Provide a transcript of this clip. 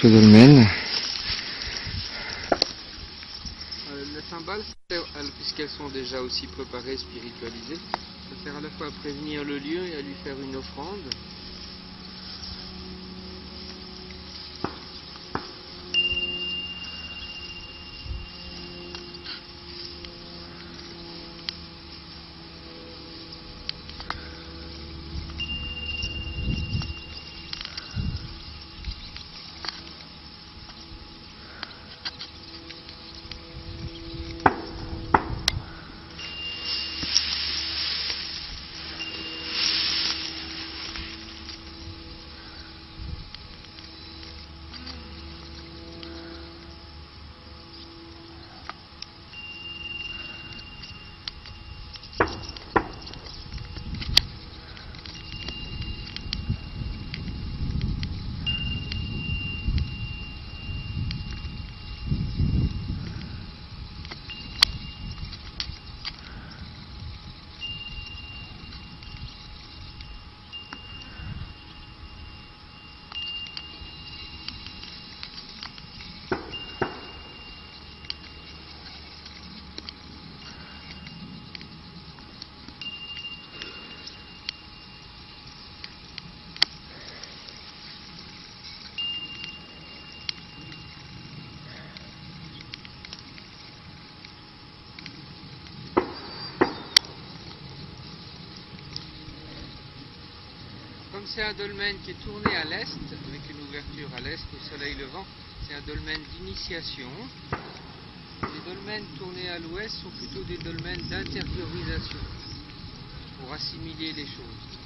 ce dolmen. Les cymbales, puisqu'elles sont déjà aussi préparées, spiritualisées, ça sert à la fois à prévenir le lieu et à lui faire une offrande. Comme c'est un dolmen qui est tourné à l'est, avec une ouverture à l'est au soleil levant, c'est un dolmen d'initiation. Les dolmens tournés à l'ouest sont plutôt des dolmens d'intériorisation, pour assimiler les choses.